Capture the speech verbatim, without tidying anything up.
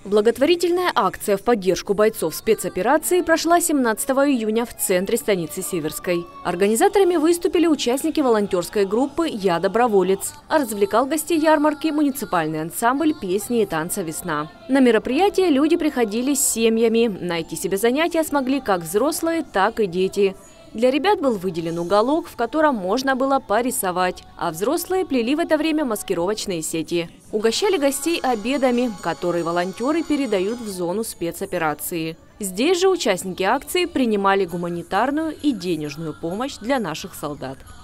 Благотворительная акция в поддержку бойцов спецоперации прошла семнадцатого июня в центре станицы Северской. Организаторами выступили участники волонтерской группы «Я доброволец», а развлекал гостей ярмарки муниципальный ансамбль песни и танца «Весна». На мероприятие люди приходили с семьями. Найти себе занятия смогли как взрослые, так и дети. Для ребят был выделен уголок, в котором можно было порисовать, а взрослые плели в это время маскировочные сети. Угощали гостей обедами, которые волонтеры передают в зону спецоперации. Здесь же участники акции принимали гуманитарную и денежную помощь для наших солдат.